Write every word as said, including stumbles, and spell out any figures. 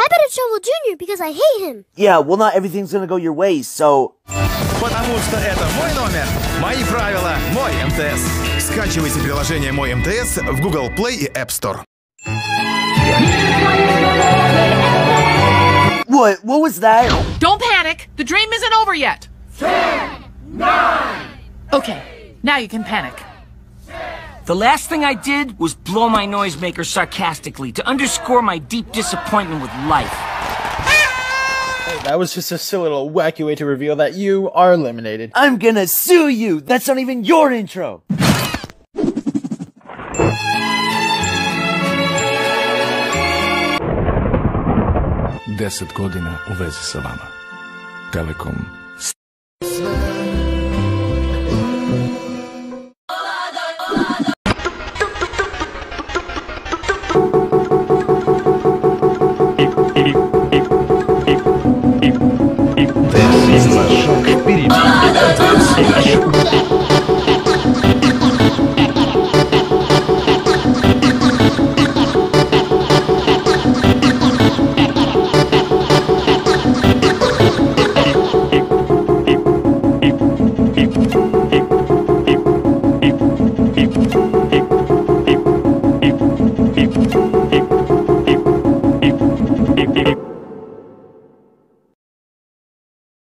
I better trouble Junior because I hate him. Yeah, well, not everything's gonna go your way, so... Потому что это мой номер, мои правила, мой эм тэ эс. Скачивайте приложение «Мой эм тэ эс» в Google Play и App Store. What? What was that? Don't panic. The dream isn't over yet. Ten, nine. Okay, now you can panic. The last thing I did was blow my noisemaker sarcastically to underscore my deep disappointment with life. That was just a silly little wacky way to reveal that you are eliminated. I'm gonna sue you! That's not even your intro! Deset godina u vezi sa vama. Telekom. This is my shock.